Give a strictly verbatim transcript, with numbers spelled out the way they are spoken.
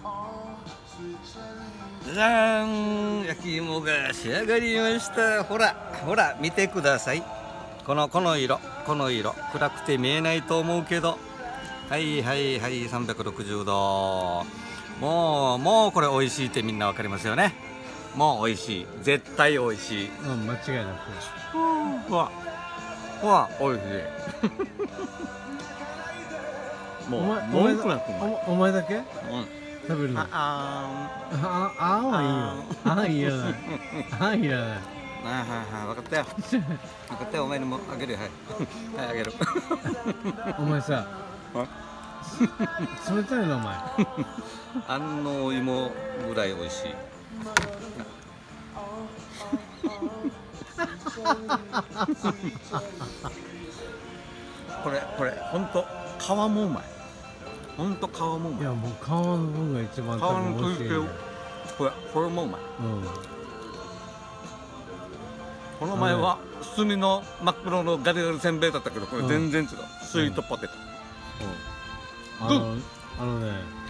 じゃーん、焼き芋が仕上がりました。ほらほら見てください。このこの色、この色暗くて見えないと思うけど、はいはいはい、さんびゃくろくじゅうど。もうもうこれ美味しいってみんなわかりますよね。もう美味しい、絶対美味しい。 うん、間違いなく。 うわうわ美味しい。もうお前、 文句なくうまい。 おお前だけうん、 食べるの？あああ、ああはいいよ。ああいらない。ああいらない。 ああ、はいはい、分かったよ。分かったよ、お前にもあげるよ。はいはい、あげる。 お前さ、冷たいのお前。 あの芋ぐらい美味しい。これこれ本当皮もうまい。本当皮もうまい。 いやもう皮の分が一番多分美味しいね。 これこれもうまい。 うん。 この前は炭の真っ黒のガリガリせんべいだったけど、これ全然違う。スイートポテト。 あのあのね。